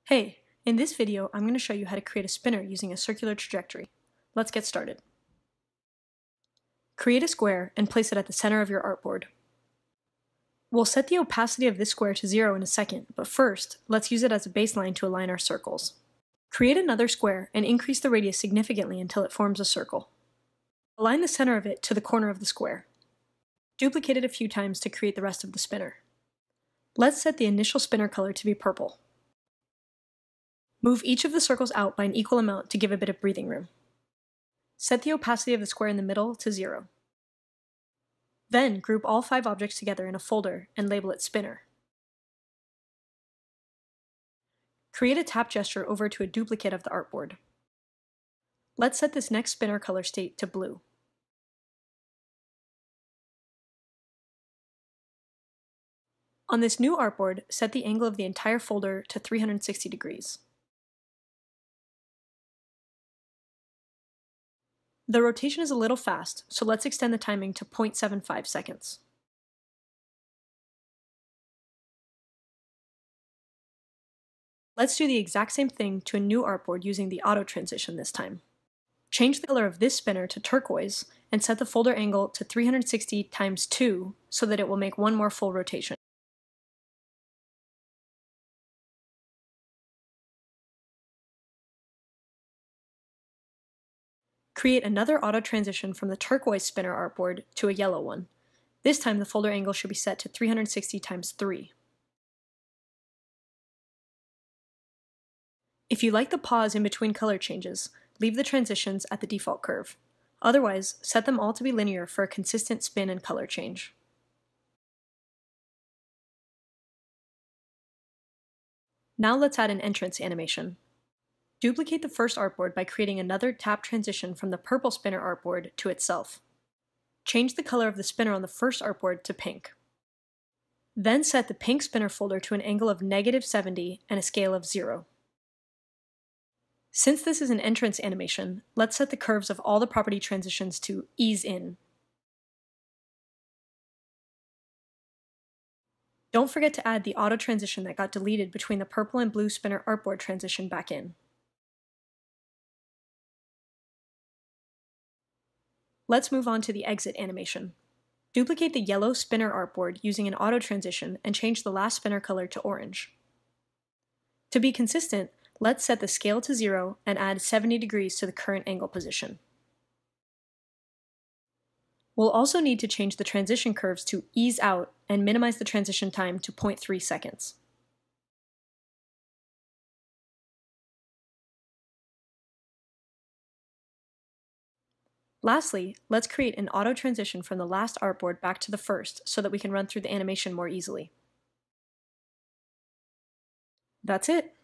Hey, in this video, I'm going to show you how to create a spinner using a circular trajectory. Let's get started. Create a square and place it at the center of your artboard. We'll set the opacity of this square to 0 in a second, but first, let's use it as a baseline to align our circles. Create another square and increase the radius significantly until it forms a circle. Align the center of it to the corner of the square. Duplicate it a few times to create the rest of the spinner. Let's set the initial spinner color to be purple. Move each of the circles out by an equal amount to give a bit of breathing room. Set the opacity of the square in the middle to 0. Then group all 5 objects together in a folder and label it spinner. Create a tap gesture over to a duplicate of the artboard. Let's set this next spinner color state to blue. On this new artboard, set the angle of the entire folder to 360 degrees. The rotation is a little fast, so let's extend the timing to 0.75 seconds. Let's do the exact same thing to a new artboard using the auto transition this time. Change the color of this spinner to turquoise and set the folder angle to 360 times 2 so that it will make one more full rotation. Create another auto transition from the turquoise spinner artboard to a yellow one. This time the folder angle should be set to 360 times 3. If you like the pause in between color changes, leave the transitions at the default curve. Otherwise, set them all to be linear for a consistent spin and color change. Now let's add an entrance animation. Duplicate the first artboard by creating another tap transition from the purple spinner artboard to itself. Change the color of the spinner on the first artboard to pink. Then set the pink spinner folder to an angle of -70 and a scale of 0. Since this is an entrance animation, let's set the curves of all the property transitions to ease in. Don't forget to add the auto transition that got deleted between the purple and blue spinner artboard transition back in. Let's move on to the exit animation. Duplicate the yellow spinner artboard using an auto transition and change the last spinner color to orange. To be consistent, let's set the scale to 0 and add 70 degrees to the current angle position. We'll also need to change the transition curves to ease out and minimize the transition time to 0.3 seconds. Lastly, let's create an auto transition from the last artboard back to the first so that we can run through the animation more easily. That's it!